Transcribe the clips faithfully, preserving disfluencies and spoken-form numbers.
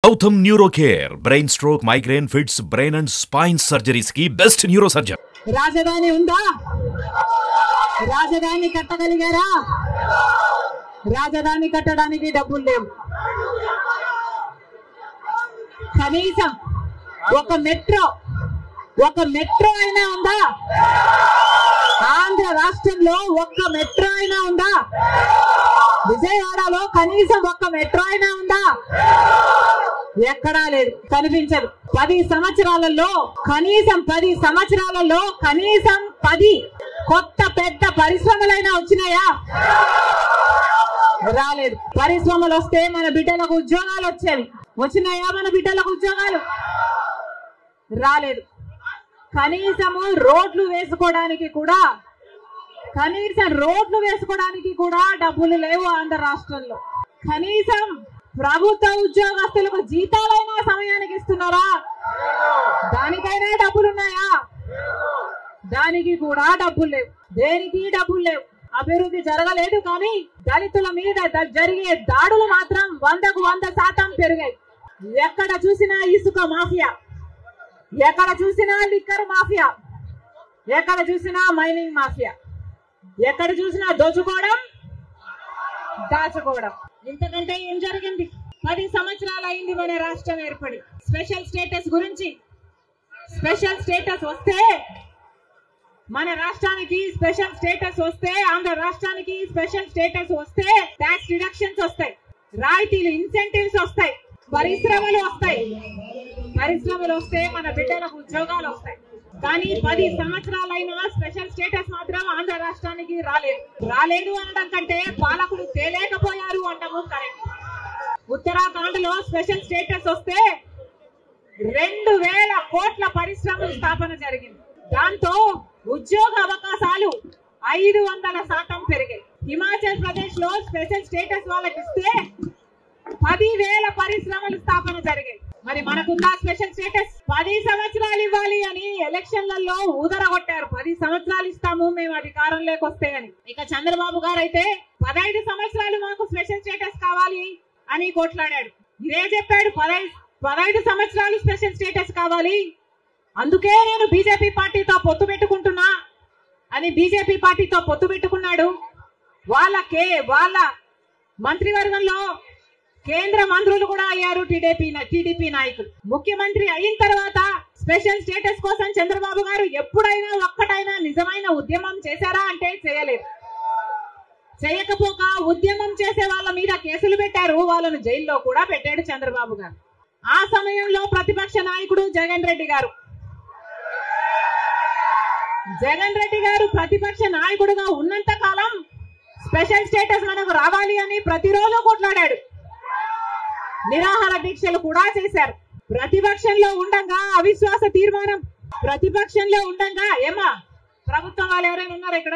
Gautam Neurocare, brain stroke, migraine, fits, brain and spine surgeries की best neurosurgeon. రాజధాని ఉందా? రాజధాని కట్టగలిగారా? రాజధాని కట్టడానికి డబ్బులు లేవు. కనీసం ఒక మెట్రో ఒక మెట్రో అయినా ఉందా? ఆంధ్ర రాష్ట్రంలో ఒక్క మెట్రో అయినా ఉందా? విజయవాడలో కనీసం ఒక్క మెట్రో అయినా ఉందా? ఎక్కడా లేదు, కనిపించదు. పది సంవత్సరాలలో కనీసం పది సంవత్సరాలలో కనీసం పది కొత్త పెద్ద పరిశ్రమలైనా వచ్చినాయా? రాలేదు. పరిశ్రమలు వస్తే మన బిడ్డలకు ఉద్యోగాలు వచ్చేవి. వచ్చినాయా మన బిడ్డలకు ఉద్యోగాలు? రాలేదు. కనీసము రోడ్లు వేసుకోవడానికి కూడా కనీసం రోడ్లు వేసుకోవడానికి కూడా డబ్బులు లేవు ఆంధ్ర రాష్ట్రంలో. కనీసం ప్రభుత్వ ఉద్యోగస్తులకు జీతాలైనా సమయానికి ఇస్తున్నారా? దానికైనా డబ్బులున్నాయా? దానికి కూడా డబ్బులు లేవు. దేనికి డబ్బులు లేవు. అభివృద్ధి జరగలేదు. కానీ దళితుల మీద జరిగే దాడులు మాత్రం వందకు వంద శాతం పెరిగాయి. ఎక్కడ చూసినా ఇసుక మాఫియా, ఎక్కడ చూసినా లిక్కర్ మాఫియా, ఎక్కడ చూసినా మైనింగ్ మాఫియా, ఎక్కడ చూసినా దోచుకోవడం, దాచుకోవడం. ఇంతకంటే ఏం జరిగింది? పది సంవత్సరాలు అయింది మన రాష్ట్రం ఏర్పడి. స్పెషల్ స్టేటస్ గురించి స్పెషల్ స్టేటస్ వస్తే మన రాష్ట్రానికి స్పెషల్ స్టేటస్ వస్తే ఆంధ్ర రాష్ట్రానికి స్పెషల్ స్టేటస్ వస్తే ట్యాక్స్ డిడక్షన్స్ వస్తాయి, రాయితీలు, ఇన్సెంటివ్స్ వస్తాయి, పరిశ్రమలు వస్తాయి. పరిశ్రమలు వస్తే మన బిడ్డలకు ఉద్యోగాలు వస్తాయి. కానీ పది సంవత్సరాలైనా స్పెషల్ స్టేటస్ మాత్రం ఆంధ్ర రాష్ట్రానికి రాలేదు. రాలేదు అనడం కంటే పాలకులు తేలేకపోయారు అంటాము కరెక్ట్. ఉత్తరాఖండ్ లో స్పెషల్ స్టేటస్ వస్తే రెండు వేల కోట్ల పరిశ్రమల స్థాపన జరిగింది. దాంతో ఉద్యోగ అవకాశాలు ఐదు వందల శాతం పెరిగాయి. హిమాచల్ ప్రదేశ్ లో స్పెషల్ స్టేటస్ వాళ్ళకి ఇస్తే పదివేల పరిశ్రమల స్థాపన జరిగాయి. మరి మనకుందా స్పెషల్ స్టేటస్? పది సంవత్సరాలు ఇవ్వాలి అని ఎలక్షన్లలో ఊదరగొట్టారు. పది సంవత్సరాలు ఇస్తాము మేము అధికారంలోకి వస్తే అని. ఇక చంద్రబాబు గారు అయితే పదహైదు సంవత్సరాలు మాకు స్పెషల్ స్టేటస్ కావాలి అని కొట్లాడాడు. ఇదే చెప్పాడు, పదహైదు పదహైదు సంవత్సరాలు స్పెషల్ స్టేటస్ కావాలి, అందుకే నేను బీజేపీ పార్టీతో పొత్తు పెట్టుకుంటున్నా అని బీజేపీ పార్టీతో పొత్తు పెట్టుకున్నాడు. వాళ్ళకే వాళ్ళ మంత్రివర్గంలో కేంద్ర మంత్రులు కూడా అయ్యారు టీడీపీ టీడీపీ నాయకులు. ముఖ్యమంత్రి అయిన తర్వాత స్పెషల్ స్టేటస్ కోసం చంద్రబాబు గారు ఎప్పుడైనా ఒక్కటైనా నిజమైన ఉద్యమం చేశారా అంటే చేయలేదు. చేయకపోక ఉద్యమం చేసే వాళ్ళ మీద కేసులు పెట్టారు, వాళ్ళను జైల్లో కూడా పెట్టాడు చంద్రబాబు గారు. ఆ సమయంలో ప్రతిపక్ష నాయకుడు జగన్ రెడ్డి గారు జగన్ రెడ్డి గారు ప్రతిపక్ష నాయకుడుగా ఉన్నంత కాలం స్పెషల్ స్టేటస్ మనకు రావాలి అని ప్రతిరోజు కొట్లాడాడు. నిరాహార దీక్షలు కూడా చేశారు. ప్రతిపక్షంలో ఉండగా అవిశ్వాస తీర్మానం ప్రతిపక్షంలో ఉండగా ఏమా ప్రభుత్వం వాళ్ళు ఎవరైనా ఉన్నారు ఇక్కడ?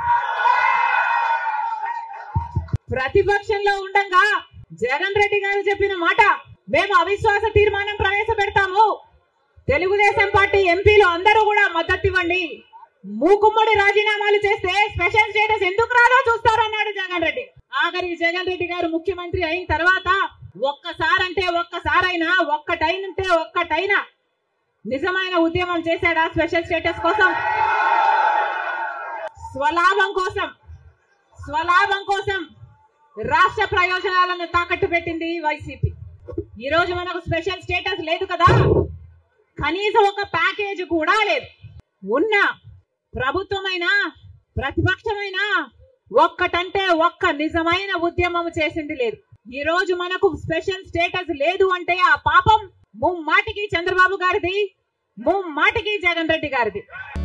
ప్రతిపక్షంలో ఉండగా జగన్ రెడ్డి గారు చెప్పిన మాట, మేము అవిశ్వాస తీర్మానం ప్రవేశపెడతాము, తెలుగుదేశం పార్టీ ఎంపీలు అందరూ కూడా మద్దతు ఇవ్వండి, మూకుమ్మడి రాజీనామాలు చేస్తే స్పెషల్ స్టేటస్ ఎందుకు రాదో చూస్తారన్నాడు జగన్ రెడ్డి. ఆఖరి జగన్ రెడ్డి గారు ముఖ్యమంత్రి అయిన తర్వాత ఒక్కసారంటే ఒక్కసారైనా ఒక్కటైనంటే ఒక్కటైనా నిజమైన ఉద్యమం చేశాడా స్పెషల్ స్టేటస్ కోసం? స్వలాభం కోసం స్వలాభం కోసం రాష్ట్ర ప్రయోజనాలను తాకట్టు పెట్టింది వైసీపీ. ఈ రోజు మనకు స్పెషల్ స్టేటస్ లేదు కదా, కనీసం ఒక ప్యాకేజ్ కూడా లేదు. ఉన్న ప్రభుత్వమైనా ప్రతిపక్షమైనా ఒక్కటంటే ఒక్క నిజమైన ఉద్యమం చేసింది లేదు. ఈ రోజు మనకు స్పెషల్ స్టేటస్ లేదు అంటే ఆ పాపం ముమ్మాటికి చంద్రబాబు గారిది, ముమ్మాటికి జగన్ రెడ్డి గారిది.